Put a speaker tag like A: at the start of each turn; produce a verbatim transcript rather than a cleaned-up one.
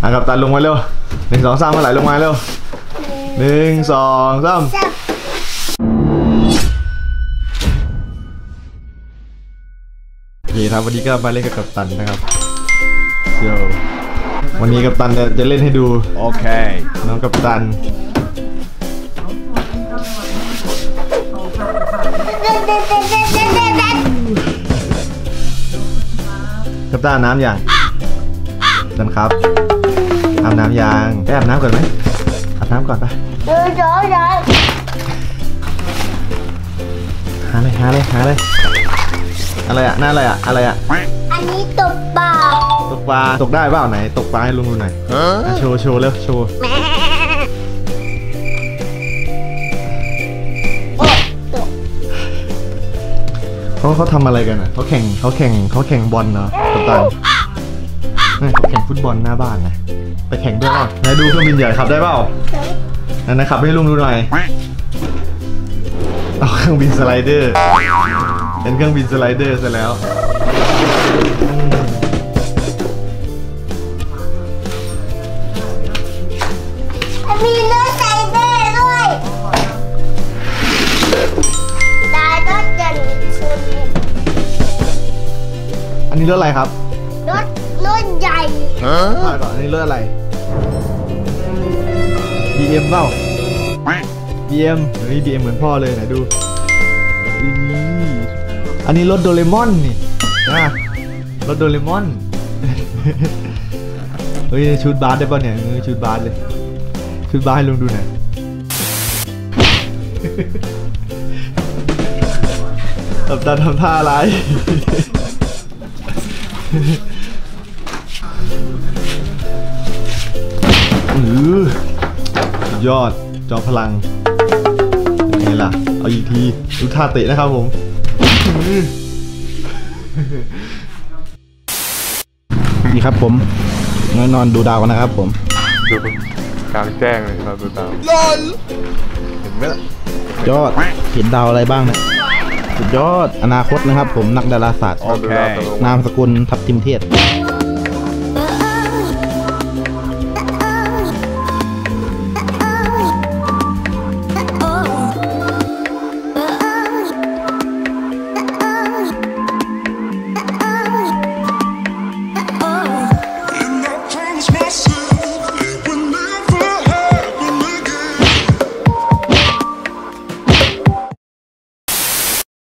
A: อ่ะกัปตันลงมาเร็วหนึ่งสองสามมาไหลลงมาเร็วหนึ่งสองสามโอเคครับวันนี้ก็มาเล่นกับกัปตันนะครับเดี๋ยววันนี้กัปตันจะเล่นให้ดูโอเคน้องกัปตันกัปตันน้ำยังตันครับอาบน้ำยังไปอาบน้ำก่อนไหมอาบน้ำก่อนไปหาเลยหาเลยหาเลยอะไรอะหน้าอะไรอะอะไรอะ
B: อันนี้ตกปลา
A: ตกปลาตกได้เปล่าไหนตกปลาให้ลุงดูหน่อยโชว์โชว์เร็วโชว์เขาเขาทำอะไรกันอ่ะเขาแข่งเขาแข่งเขาแข่งบอลเนาะกัปตันเขาแข่งฟุตบอลหน้าบ้านนะไปแข่งด้วยเปล่าไหนดูเครื่องบินใหญ่ขับได้เปล่านั่นนะขับให้ลุงดูหน่อยเอาเครื่องบินสไลเดอร์เป็นเครื่องบินสไลเดอร์ซะแล้ว
B: มีรถไซเดอร์ด้วยตายรถจันทร์ชน
A: อันนี้รถอะไรครับ
B: รถรถใหญ่
A: ฮะก่อนอันนี้รถอะไร บี เอ็ม เปล่า บี เอ็ม เฮ้ย บี เอ็ม เหมือนพ่อเลยไหนดูอันนี้รถโดเรมอนนี่นะรถโดเรมอนเฮ้ยชุดบาสได้ป่ะเนี่ยชุดบาสเลยชุดบาสให้ลุงดูหน่อยกัปตันทำท่าอะไรอือยอดจอพลังยังไงล่ะเอาอีกทีดูท่าเตะนะครับผม
C: นี่ครับผมนอนนอนดูดาวกันนะครับผม
D: ดูกลางแจ้งเลยเราดูดาวเห็นไหม
C: ยอดเห็นดาวอะไรบ้างเนี่ยสุดยอดอนาคตนะครับผมนักดาราศาสตร์นามสกุลทับทิมเทศ